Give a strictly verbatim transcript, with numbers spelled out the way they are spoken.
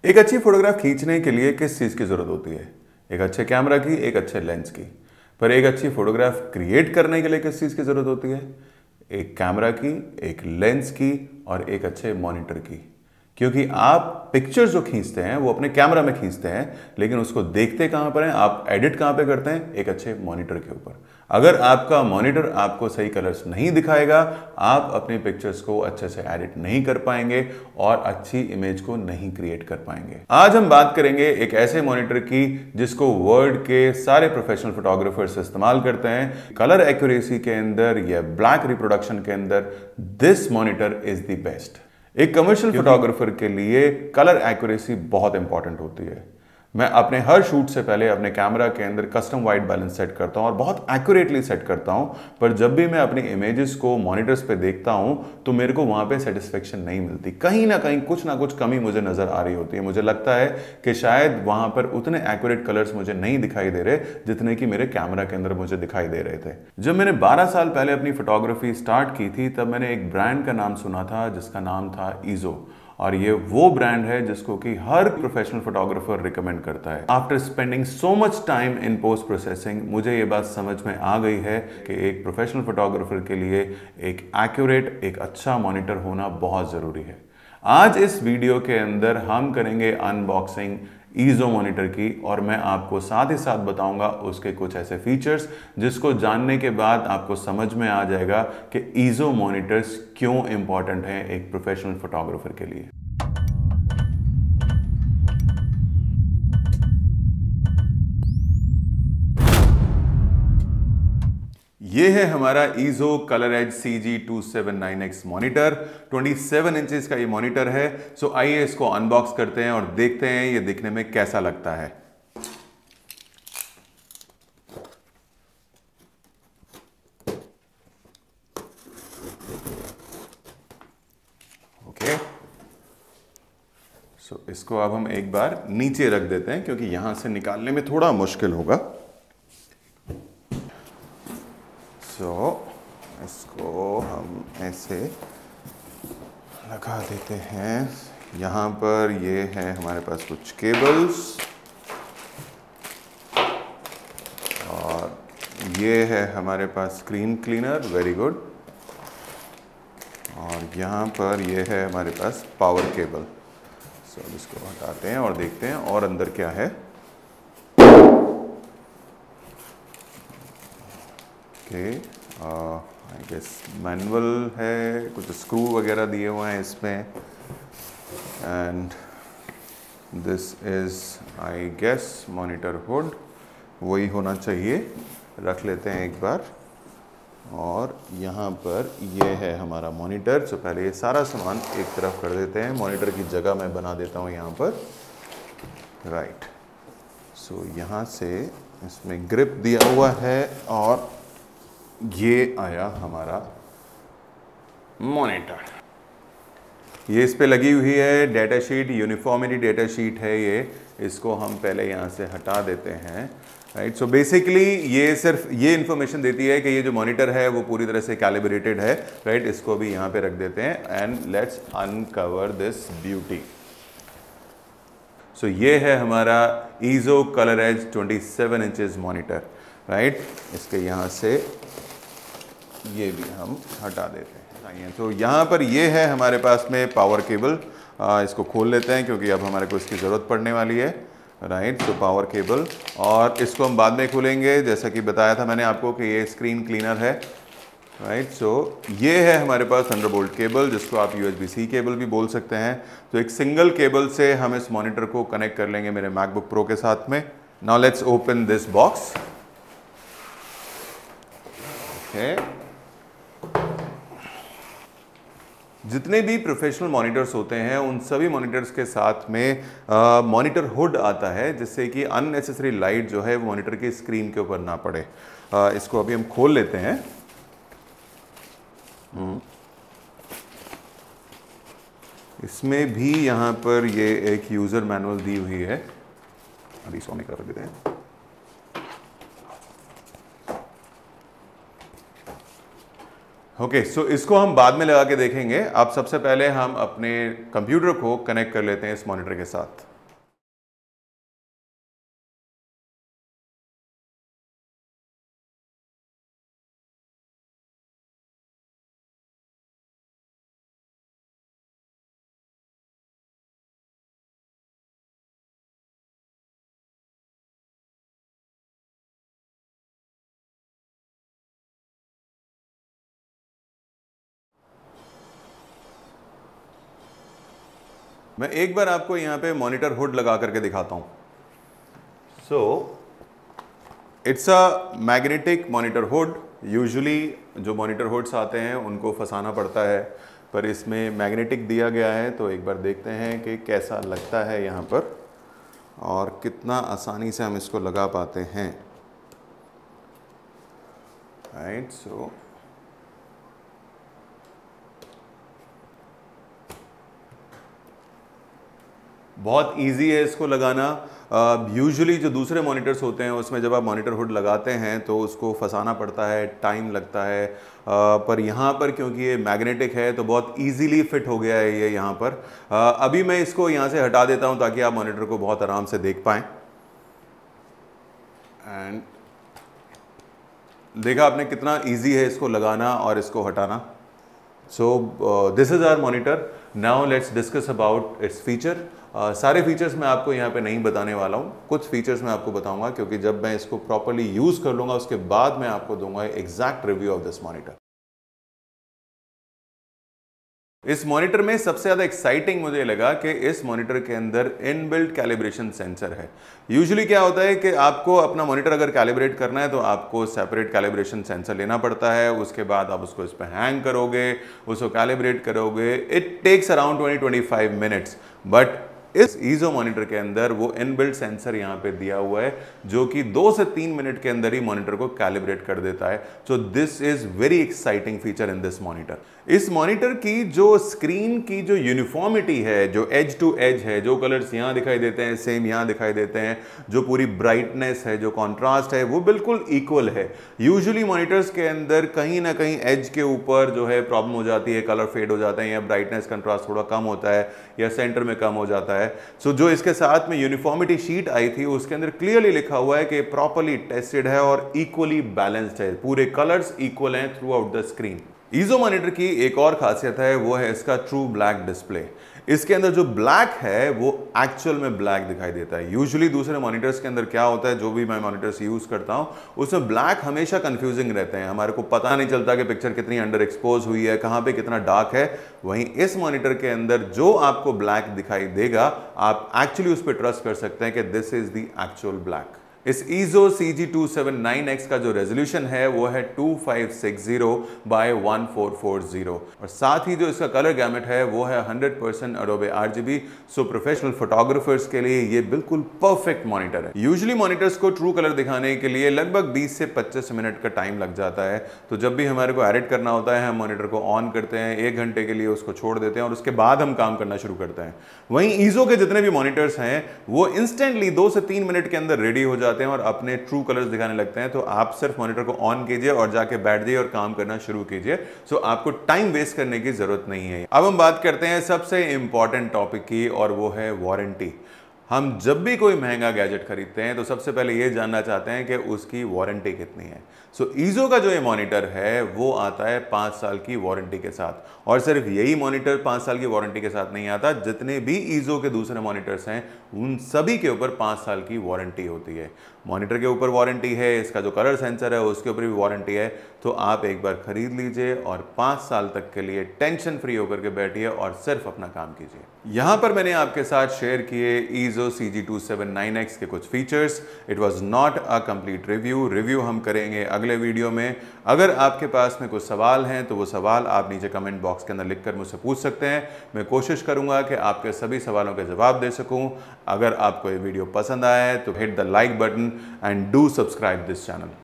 एक अच्छी फोटोग्राफ खींचने के लिए किस चीज़ की ज़रूरत होती है? एक अच्छे कैमरा की, एक अच्छे लेंस की। पर एक अच्छी फोटोग्राफ क्रिएट करने के लिए किस चीज़ की ज़रूरत होती है? एक कैमरा की, एक लेंस की और एक अच्छे मॉनिटर की। क्योंकि आप पिक्चर्स जो खींचते हैं वो अपने कैमरा में खींचते हैं, लेकिन उसको देखते कहाँ पर हैं, आप एडिट कहाँ पे करते हैं? एक अच्छे मॉनिटर के ऊपर। अगर आपका मॉनिटर आपको सही कलर्स नहीं दिखाएगा, आप अपनी पिक्चर्स को अच्छे से एडिट नहीं कर पाएंगे और अच्छी इमेज को नहीं क्रिएट कर पाएंगे। आज हम बात करेंगे एक ऐसे मॉनिटर की जिसको वर्ल्ड के सारे प्रोफेशनल फोटोग्राफर्स इस्तेमाल करते हैं। कलर एक्यूरेसी के अंदर या ब्लैक रिप्रोडक्शन के अंदर this monitor is the best. एक कमर्शियल फोटोग्राफर के लिए कलर एक्यूरेसी बहुत इंपॉर्टेंट होती है। मैं अपने हर शूट से पहले अपने कैमरा के अंदर कस्टम वाइट बैलेंस सेट करता हूं और बहुत एक्यूरेटली सेट करता हूं, पर जब भी मैं अपनी इमेजेस को मॉनिटर्स पे देखता हूं तो मेरे को वहां पे सेटिस्फेक्शन नहीं मिलती। कहीं ना कहीं कुछ ना कुछ कमी मुझे नजर आ रही होती है। मुझे लगता है कि शायद वहां पर उतने एक्यूरेट कलर्स मुझे नहीं दिखाई दे रहे जितने कि मेरे कैमरा के अंदर मुझे दिखाई दे रहे थे। जब मैंने बारह साल पहले अपनी फोटोग्राफी स्टार्ट की थी तब मैंने एक ब्रांड का नाम सुना था जिसका नाम था ईजो, और ये वो ब्रांड है जिसको कि हर प्रोफेशनल फोटोग्राफर रिकमेंड करता है। After spending so much time in post processing मुझे ये बात समझ में आ गई है कि एक प्रोफेशनल फोटोग्राफर के लिए एक एक्यूरेट, एक अच्छा मॉनिटर होना बहुत ज़रूरी है। आज इस वीडियो के अंदर हम करेंगे अनबॉक्सिंग ईजो मॉनिटर की, और मैं आपको साथ ही साथ बताऊंगा उसके कुछ ऐसे फीचर्स जिसको जानने के बाद आपको समझ में आ जाएगा कि ईजो मॉनिटर्स क्यों इंपॉर्टेंट हैं एक प्रोफेशनल फोटोग्राफर के लिए। ये है हमारा Eizo colour C G two seven nine X monitor. सत्ताईस इंचेस का ये मॉनिटर है। सो आइए इसको अनबॉक्स करते हैं और देखते हैं ये दिखने में कैसा लगता है। ओके, सो इसको अब हम एक बार नीचे रख देते हैं क्योंकि यहां से निकालने में थोड़ा मुश्किल होगा। सो so, इसको हम ऐसे लगा देते हैं। यहाँ पर ये है हमारे पास कुछ केबल्स और ये है हमारे पास स्क्रीन क्लीनर, वेरी गुड। और यहाँ पर ये है हमारे पास पावर केबल। सो so, इसको हटाते हैं और देखते हैं और अंदर क्या है। ओके, आई गेस मैनुअल है, कुछ स्क्रू वगैरह दिए हुए हैं इसमें, and this is I guess monitor hood, वही होना चाहिए। रख लेते हैं एक बार। और यहाँ पर ये है हमारा मॉनिटर। तो पहले ये सारा सामान एक तरफ कर देते हैं। मॉनिटर की जगह मैं बना देता हूँ यहाँ पर, राइट। सो so, यहाँ से इसमें ग्रिप दिया हुआ है और ये आया हमारा मॉनिटर। ये इस पे लगी हुई है data sheet, uniformity data sheet है ये। इसको हम पहले यहाँ से हटा देते हैं, राइट। सो बेसिकली ये सिर्फ ये इन्फॉर्मेशन देती है कि ये जो मॉनिटर है वो पूरी तरह से कैलिब्रेटेड है, राइट। इसको भी यहाँ पे रख देते हैं and let's uncover this beauty. So ये है हमारा ईजो कलर एज सत्ताईस इंचेस मॉनिटर, राइट। इसके यहाँ से ये भी हम हटा देते हैं। तो यहाँ पर ये है हमारे पास में पावर केबल। आ, इसको खोल लेते हैं क्योंकि अब हमारे को इसकी ज़रूरत पड़ने वाली है, राइट। तो पावर केबल, और इसको हम बाद में खोलेंगे। जैसा कि बताया था मैंने आपको कि ये स्क्रीन क्लीनर है, राइट। सो ये है हमारे पास थंडरबोल्ट केबल, जिसको आप U S B C cable भी बोल सकते हैं। तो एक सिंगल केबल से हम इस मॉनिटर को कनेक्ट कर लेंगे मेरे मैकबुक प्रो के साथ में। Now let's open this box. Okay, जितने भी प्रोफेशनल मॉनिटर्स होते हैं उन सभी मॉनिटर्स के साथ में मॉनिटर हुड आता है, जिससे कि अननेसेसरी लाइट जो है वो मॉनिटर की स्क्रीन के ऊपर ना पड़े। आ, इसको अभी हम खोल लेते हैं। इसमें भी यहाँ पर ये एक यूज़र मैनुअल दी हुई है। अभी इसको निकाल देते हैं। ओके, सो इसको हम बाद में लगा के देखेंगे। अब सबसे पहले हम अपने कंप्यूटर को कनेक्ट कर लेते हैं इस मॉनिटर के साथ। मैं एक बार आपको यहाँ पे मॉनिटर हुड लगा करके दिखाता हूँ। So it's a magnetic monitor hood. Usually जो मॉनिटर हुड्स आते हैं उनको फंसाना पड़ता है, पर इसमें मैग्नेटिक दिया गया है। तो एक बार देखते हैं कि कैसा लगता है यहाँ पर और कितना आसानी से हम इसको लगा पाते हैं। राइट, सो बहुत इजी है इसको लगाना। यूजुअली uh, जो दूसरे मॉनिटर्स होते हैं उसमें जब आप मॉनिटर हुड लगाते हैं तो उसको फंसाना पड़ता है, टाइम लगता है, uh, पर यहाँ पर क्योंकि ये मैग्नेटिक है तो बहुत इजीली फिट हो गया है ये यहाँ पर। uh, अभी मैं इसको यहाँ से हटा देता हूँ ताकि आप मॉनिटर को बहुत आराम से देख पाएँ। एंड देखा आपने कितना इजी है इसको लगाना और इसको हटाना। So this is our monitor. Now let's discuss about its feature. सारे फीचर्स मैं आपको यहाँ पे नहीं बताने वाला हूँ, कुछ फीचर्स मैं आपको बताऊंगा क्योंकि जब मैं इसको प्रॉपर्ली यूज कर लूंगा उसके बाद मैं आपको दूंगा exact review of this monitor. इस मॉनिटर में सबसे ज़्यादा एक्साइटिंग मुझे लगा कि इस मॉनिटर के अंदर इनबिल्ट कैलिब्रेशन सेंसर है। यूजुअली क्या होता है कि आपको अपना मॉनिटर अगर कैलिब्रेट करना है तो आपको सेपरेट कैलिब्रेशन सेंसर लेना पड़ता है, उसके बाद आप उसको इस पर हैंग करोगे, उसको कैलिब्रेट करोगे। It takes around twenty twenty five minutes. But इस ईजो मॉनिटर के अंदर वो इनबिल्ट सेंसर यहाँ पे दिया हुआ है जो कि दो से तीन मिनट के अंदर ही मॉनिटर को कैलिब्रेट कर देता है। So this is very exciting feature in this monitor. इस मॉनिटर की जो स्क्रीन की जो यूनिफॉर्मिटी है, जो एज टू एज है, जो कलर्स यहाँ दिखाई देते हैं सेम यहाँ दिखाई देते हैं, जो पूरी ब्राइटनेस है, जो कॉन्ट्रास्ट है, वो बिल्कुल इक्वल है। यूजुअली मॉनिटर्स के अंदर कहीं ना कहीं एज के ऊपर जो है प्रॉब्लम हो जाती है, कलर फेड हो जाता है या ब्राइटनेस कंट्रास्ट थोड़ा कम होता है या सेंटर में कम हो जाता है। सो so, जो इसके साथ में यूनिफॉर्मिटी शीट आई थी उसके अंदर क्लियरली लिखा हुआ है कि प्रॉपर्ली टेस्टेड है और इक्वली बैलेंस्ड है, पूरे कलर्स इक्वल हैं throughout the screen. Eizo monitor की एक और खासियत है वो है इसका ट्रू ब्लैक डिस्प्ले। इसके अंदर जो ब्लैक है वो एक्चुअल में ब्लैक दिखाई देता है। यूजुअली दूसरे मॉनिटर्स के अंदर क्या होता है, जो भी मैं मॉनिटर्स यूज करता हूं उसमें ब्लैक हमेशा कंफ्यूजिंग रहते हैं, हमारे को पता नहीं चलता कि पिक्चर कितनी अंडर एक्सपोज हुई है, कहां पे कितना डार्क है। वहीं इस मॉनिटर के अंदर जो आपको ब्लैक दिखाई देगा आप एक्चुअली उस पर ट्रस्ट कर सकते हैं कि this is the actual black. इस Eizo C G two seven nine X का जो रेजोल्यूशन है वो है two five six zero by one four four zero और साथ ही जो इसका कलर गैमेट है वो है hundred percent Adobe RGB. So professional photographers के लिए ये बिल्कुल परफेक्ट मॉनिटर है। यूजुअली मॉनिटर्स को ट्रू कलर दिखाने के लिए लगभग बीस से पच्चीस मिनट का टाइम लग जाता है। तो जब भी हमारे को एडिट करना होता है हम मॉनिटर को ऑन करते हैं, एक घंटे के लिए उसको छोड़ देते हैं और उसके बाद हम काम करना शुरू करते हैं। वहीं ईजो के जितने भी मॉनिटर्स हैं वो इंस्टेंटली दो से तीन मिनट के अंदर रेडी हो जाते हैं और अपने ट्रू कलर्स दिखाने लगते हैं। तो आप सिर्फ मॉनिटर को ऑन कीजिए और जाके बैठ जाइए और काम करना शुरू कीजिए। सो आपको टाइम वेस्ट करने की जरूरत नहीं है। अब हम बात करते हैं सबसे इंपॉर्टेंट टॉपिक की और वो है वारंटी। हम जब भी कोई महंगा गैजेट खरीदते हैं तो सबसे पहले ये जानना चाहते हैं कि उसकी वारंटी कितनी है। सो so, ईजो का जो ये मॉनिटर है वो आता है पाँच साल की वारंटी के साथ। और सिर्फ यही मॉनिटर पाँच साल की वारंटी के साथ नहीं आता, जितने भी ईजो के दूसरे मॉनिटर्स हैं उन सभी के ऊपर पाँच साल की वारंटी होती है। मॉनिटर के ऊपर वारंटी है, इसका जो कलर सेंसर है उसके ऊपर भी वारंटी है। तो आप एक बार खरीद लीजिए और पाँच साल तक के लिए टेंशन फ्री होकर के बैठिए और सिर्फ अपना काम कीजिए। यहाँ पर मैंने आपके साथ शेयर किए Eizo C G two seven nine X के कुछ features. It was not a complete review. Review हम करेंगे अगले वीडियो में। अगर आपके पास में कुछ सवाल हैं तो वो सवाल आप नीचे कमेंट बॉक्स के अंदर लिखकर मुझसे पूछ सकते हैं। मैं कोशिश करूंगा कि आपके सभी सवालों के जवाब दे सकूं। अगर आपको ये वीडियो पसंद आया है तो hit the like button and do subscribe this channel.